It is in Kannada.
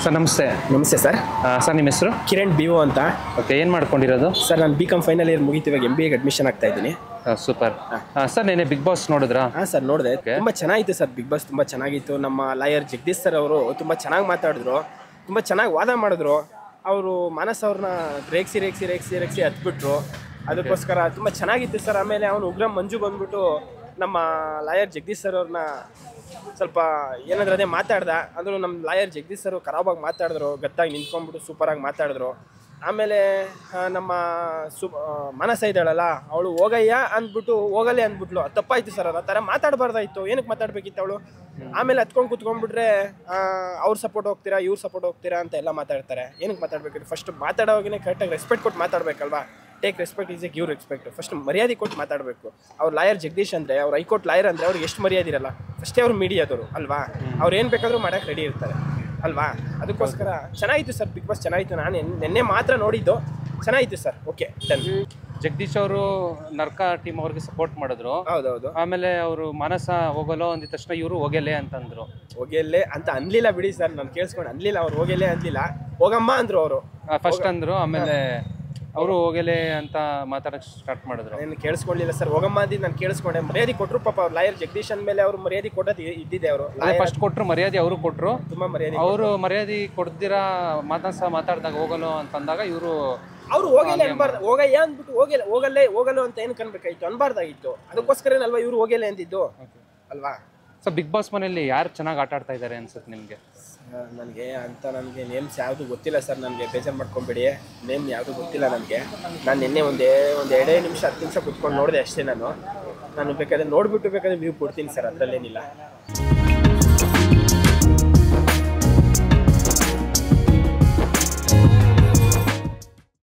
ಸರ್ ನಮಸ್ತೆ. ನಮಸ್ತೆ ಸರ್. ಸರ್ ನಿಮ್ಮ ಹೆಸರು? ಕಿರಣ್ ಬಿಒ ಅಂತ. ಓಕೆ, ಏನು ಮಾಡ್ಕೊಂಡಿರೋದು ಸರ್? ನಾನು BCom ಫೈನಲ್ ಇಯರ್ ಮುಗಿತು, ಇವಾಗ MBAಗೆ ಅಡ್ಮಿಷನ್ ಆಗ್ತಾ ಇದ್ದೀನಿ. ಸೂಪರ್. ಸರ್ ನೆನೆ ಬಿಗ್ ಬಾಸ್ ನೋಡಿದ್ರಾ? ಹಾಂ ಸರ್, ನೋಡಿದೆ. ತುಂಬ ಚೆನ್ನಾಗಿತ್ತು ಸರ್. ಬಿಗ್ ಬಾಸ್ ತುಂಬ ಚೆನ್ನಾಗಿತ್ತು. ನಮ್ಮ ಲಾಯರ್ ಜಗದೀಶ್ ಸರ್ ಅವರು ತುಂಬ ಚೆನ್ನಾಗಿ ಮಾತಾಡಿದ್ರು, ತುಂಬ ಚೆನ್ನಾಗಿ ವಾದ ಮಾಡಿದ್ರು. ಅವರು ಮಾನಸ್ ಅವ್ರನ್ನ ರೇಗಿಸಿ ಹತ್ಬಿಟ್ರು. ಅದಕ್ಕೋಸ್ಕರ ತುಂಬ ಚೆನ್ನಾಗಿತ್ತು ಸರ್. ಆಮೇಲೆ ಅವನು ಉಗ್ರಂ ಮಂಜು ಬಂದ್ಬಿಟ್ಟು ನಮ್ಮ ಲಾಯರ್ ಜಗದೀಶ್ ಸರ್ ಅವ್ರನ್ನ ಸ್ವಲ್ಪ ಏನಾದರೂ ಅದೇ ಮಾತಾಡ್ದ. ಅಂದರೂ ನಮ್ಮ ಲಾಯರ್ ಜಗದೀಶ್ ಸರ್ ಖರಾಬಾಗಿ ಮಾತಾಡಿದ್ರು, ಗತ್ತಾಗಿ ನಿಂತ್ಕೊಂಡ್ಬಿಟ್ಟು ಸೂಪರಾಗಿ ಮಾತಾಡಿದ್ರು. ಆಮೇಲೆ ನಮ್ಮ ಮನಸ್ಸ ಇದ್ದಾಳಲ್ಲ, ಅವಳು ಹೋಗಯ್ಯ ಅಂದ್ಬಿಟ್ಟು ಹೋಗಲ್ಲೇ ಅಂದ್ಬಿಟ್ಲು. ಅದು ತಪ್ಪಾಯ್ತು ಸರ್. ಅದು ಆ ಥರ ಮಾತಾಡಬಾರ್ದಾಯ್ತು. ಏನಕ್ಕೆ ಮಾತಾಡ್ಬೇಕಿತ್ತು ಅವಳು? ಆಮೇಲೆ ಹತ್ಕೊಂಡು ಕೂತ್ಕೊಂಡ್ಬಿಟ್ರೆ ಅವ್ರು ಸಪೋರ್ಟ್ ಹೋಗ್ತೀರಾ, ಇವ್ರು ಸಪೋರ್ಟ್ ಹೋಗ್ತೀರಾ ಅಂತ ಎಲ್ಲ ಮಾತಾಡ್ತಾರೆ. ಏನಕ್ಕೆ ಮಾತಾಡ್ಬೇಕಿತ್ತು? ಫಸ್ಟ್ ಮಾತಾಡೋವಾಗೇ ಕರೆಕ್ಟಾಗಿ ರೆಸ್ಪೆಕ್ಟ್ ಕೊಟ್ಟು ಮಾತಾಡಬೇಕಲ್ವಾ? Take respect is a give respect. First ಮರ್ಯಾದೆ ಕೊಟ್ಟು ಮಾತಾಡಬೇಕು. ಅವ್ರು ಲಾಯರ್ ಜಗದೀಶ್ ಅಂದರೆ, ಅವ್ರು ಹೈಕೋರ್ಟ್ ಲಾಯರ್ ಅಂದರೆ ಅವ್ರಿಗೆ ಎಷ್ಟು ಮರ್ಯಾದೆ ಇರಲ್ಲ. ಫಸ್ಟೇ ಅವ್ರು ಮೀಡಿಯಾದವರು ಅಲ್ವಾ? ಅವ್ರು ಏನು ಬೇಕಾದರೂ ಮಾಡೋಕ್ಕೆ ರೆಡಿ ಇರ್ತಾರೆ ಅಲ್ವಾ? ಅದಕ್ಕೋಸ್ಕರ ಚೆನ್ನಾಗಿತ್ತು ಸರ್. ಬಿಗ್ ಬಾಸ್ ಚೆನ್ನಾಗಿತ್ತು. ನಾನು ನಿನ್ನೆ ಮಾತ್ರ ನೋಡಿದ್ದು. ಚೆನ್ನಾಗಿತ್ತು ಸರ್. Okay, done. ಜಗದೀಶ್ ಅವರು ನರ್ಕ ಟೀಮ್ ಅವ್ರಿಗೆ ಸಪೋರ್ಟ್ ಮಾಡಿದ್ರು. ಹೌದೌದು. ಆಮೇಲೆ ಅವರು ಮಾನಸ ಹೋಗಲ್ಲೋ ಅಂದಿದ ತಕ್ಷಣ ಇವರು ಹೋಗಲ್ಲೇ ಅಂತಂದ್ರು. ಹೋಗೆಲ್ಲೇ ಅಂತ ಅನ್ಲಿಲ್ಲ ಬಿಡಿ ಸರ್, ನಾನು ಕೇಳಿಸ್ಕೊಂಡು ಅನ್ಲಿಲ್ಲ. ಅವ್ರು ಹೋಗೆಲ್ಲೇ ಅಂದಿಲ್ಲ, ಹೋಗಮ್ಮ ಅಂದ್ರು ಅವರು. ಫಸ್ಟ್ ಅಂದ್ರು, ಆಮೇಲೆ ಅವರು ಹೋಗಲೇ ಅಂತ ಮಾತಾಡಕ್ಕೆ ಸ್ಟಾರ್ಟ್ ಮಾಡಿದ್ರು. ನಾನು ಕೇಳಿಸ್ಕೊಳ್ಳಿಲ್ಲ ಸರ್. ಹೋಗಮ್ಮ ಅಂದಿದ್ದು ನಾನು ಕೇಳಿಸ್ಕೊಂಡೆ. ಮರ್ಯಾದೆ ಕೊಟ್ಟರು ಪಾಪ. ಅವ್ರು ಲಾಯರ್ ಜಗದೀಶ್ ಅಂದಮೇಲೆ ಅವ್ರು ಮರ್ಯಾದೆ ಕೊಡೋದು ಇದ್ದಿದೆ. ಅವರು ಫಸ್ಟ್ ಕೊಟ್ಟರು ಮರ್ಯಾದೆ, ಅವರು ಕೊಟ್ಟರು. ತುಂಬ ಮರ್ಯಾದೆ. ಅವರು ಮರ್ಯಾದೆ ಕೊಡ್ದಿರಾ ಮಾತಾಡಿದಾಗ ಹೋಗಲ್ಲೋ ಅಂತಂದಾಗ ಇವರು ಅವ್ರು ಹೋಗಲ್ಲ ಅನ್ಬಾರ್ದು. ಹೋಗಯ್ಯ ಅಂದ್ಬಿಟ್ಟು ಹೋಗಲ್ಲೋ ಅಂತ ಏನಕ್ಕೆ ಅನ್ಬೇಕಾಗಿತ್ತು? ಅನ್ಬಾರ್ದಾಗಿತ್ತು. ಅದಕ್ಕೋಸ್ಕರನಲ್ವಾ ಇವ್ರು ಹೋಗಲ್ಲ ಅಂದಿದ್ದು ಅಲ್ವಾ? ಸೊ ಬಿಗ್ ಬಾಸ್ ಮನೆಯಲ್ಲಿ ಯಾರು ಚೆನ್ನಾಗಿ ಆಟ ಆಡ್ತಾ ಇದ್ದಾರೆ ಅನ್ಸುತ್ತೆ ನಿಮಗೆ? ನನಗೆ ನೇಮ್ಸ್ ಯಾವುದು ಗೊತ್ತಿಲ್ಲ ಸರ್. ನನಗೆ ಬೇಜಾರು ಮಾಡ್ಕೊಂಬೇಡಿ. ನೇಮ್ ಯಾವುದು ಗೊತ್ತಿಲ್ಲ ನನಗೆ. ನಾನು ನಿನ್ನೆ ಒಂದು 2 ನಿಮಿಷ 10 ನಿಮಿಷ ಕುತ್ಕೊಂಡು ನೋಡಿದೆ ಅಷ್ಟೇ. ನಾನು ಬೇಕಾದ್ರೆ ನೋಡ್ಬಿಟ್ಟು ಬೇಕಾದ್ರೆ ವ್ಯೂ ಕೊಡ್ತೀನಿ ಸರ್, ಅದರಲ್ಲೇನಿಲ್ಲ.